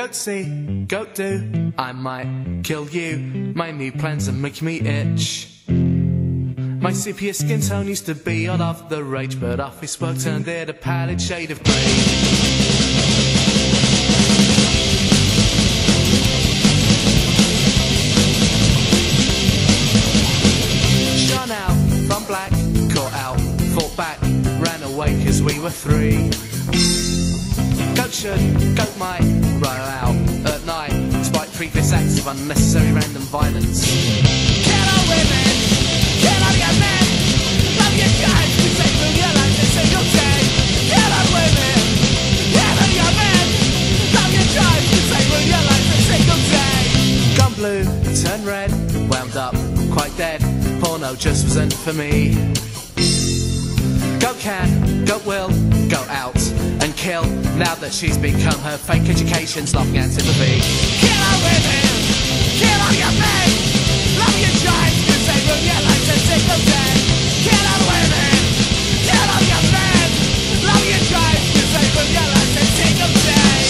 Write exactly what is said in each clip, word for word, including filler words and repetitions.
Goat see, goat do, I might kill you. My new plans are making me itch. My sepia skin tone used to be all of the rage, but office work turned it a pallid shade of grey. Shone out from black, caught out, fought back, ran away cause we were three. Goat should, goat might, roll out at night, despite previous acts of unnecessary random violence. Kill all women, kill all your men, love your guys, we take through your life every single day. Kill all women, kill all your men, love your guys, we take through your life every single day. Gone blue, turned red, wound up, quite dead, porno just wasn't for me. Goat can, goat will, go out and kill, now that she's become her fake education's laughing antipathy. Kill all women, kill all your men, love your child, cause they ruin your life every single day. Kill all women, kill all your men, love your child, cause they ruin your life every single day.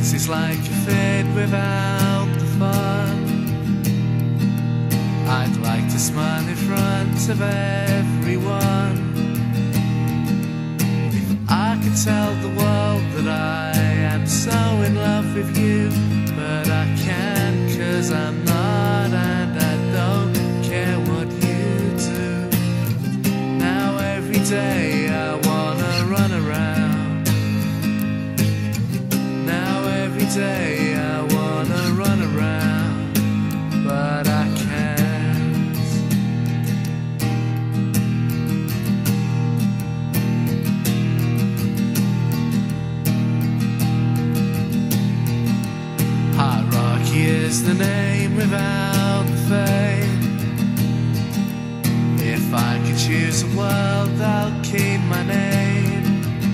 dance is like a fit without the fun. I'd like to smile in front of everyone. If I could tell the world that I am so in love with you, but I can't, 'cause I'm not, and I don't care what you do. Now every day I wanna run around. Now every day I wanna run around, but I can't. Hierarchy is the name without the fame. If I could choose a world, I'll keep my name.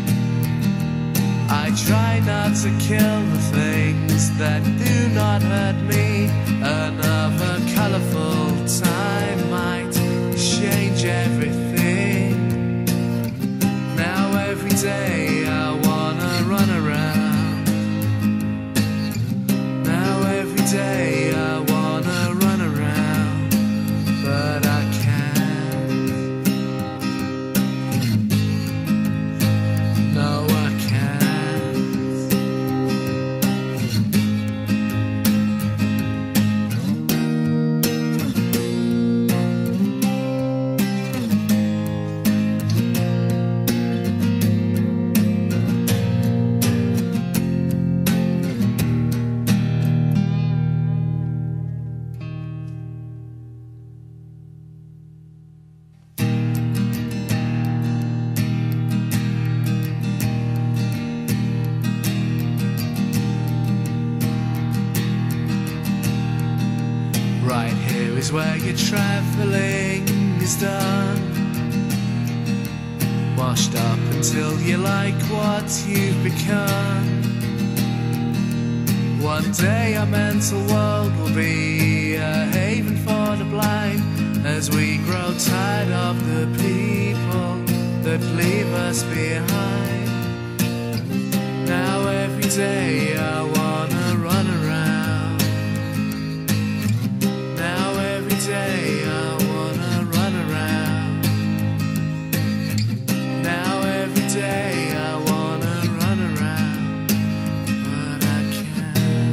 I try not to kill the things that do not hurt me. Another colourful time might change everything. Now every day I wanna run around. Now every day I wanna run around, but I can't. No, I can't. Right here is where your travelling is done. Washed up until you like what you've become. One day our mental world will be a haven for the blind, as we grow tired of the people that leave us behind. Now every day I wanna run around. Now every day I wanna run around. Now every day I wanna run around, but I can't.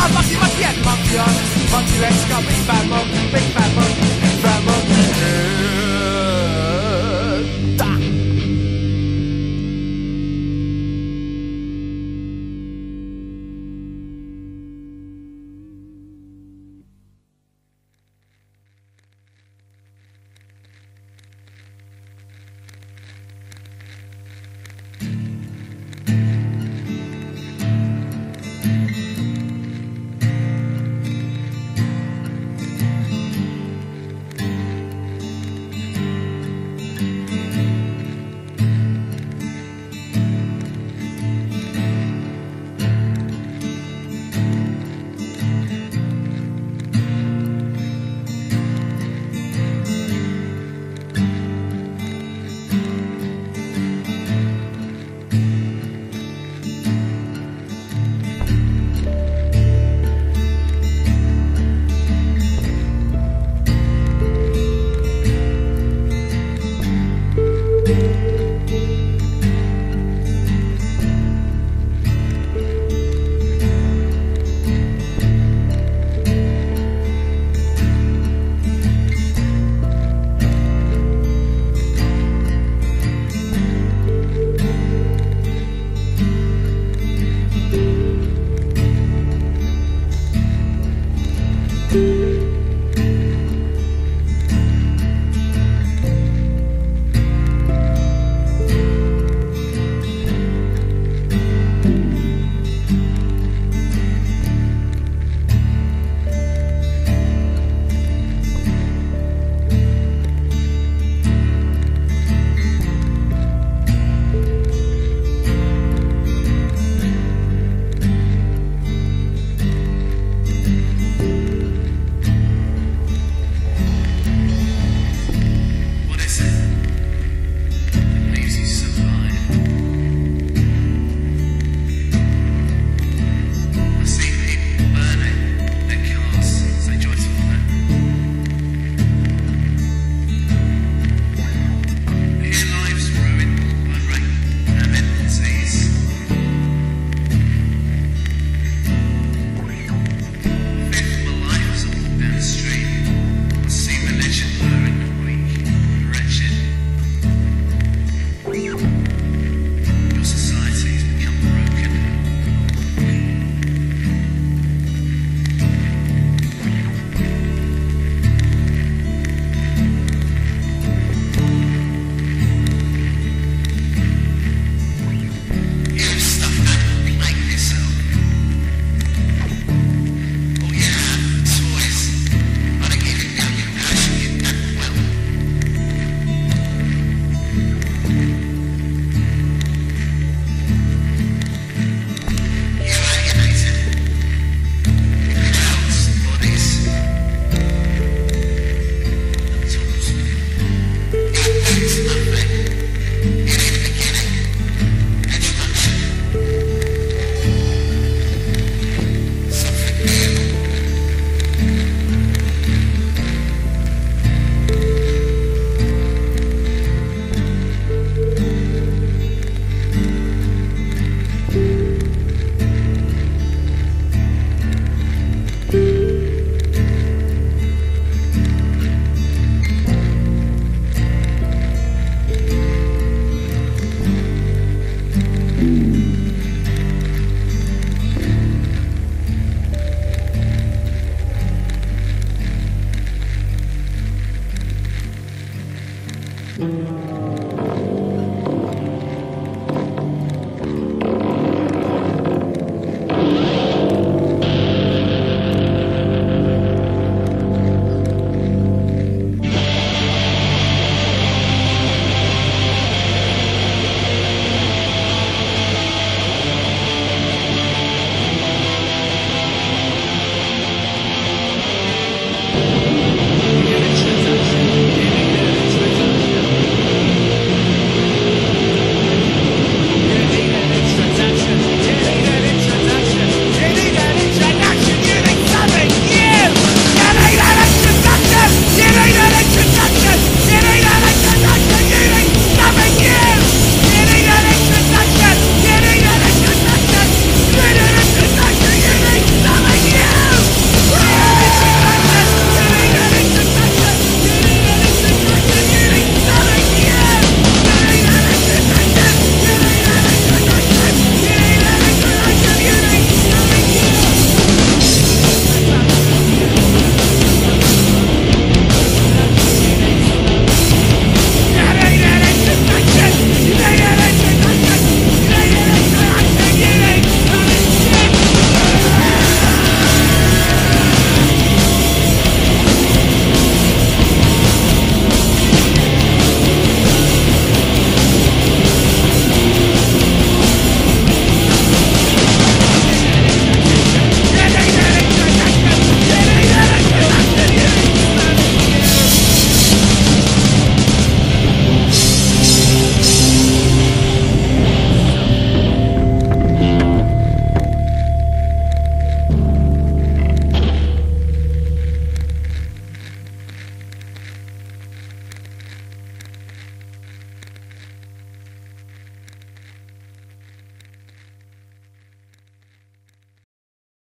monkey, monkey, and monkey on. Monkey, let's go, big bad monkey, big bad monkey.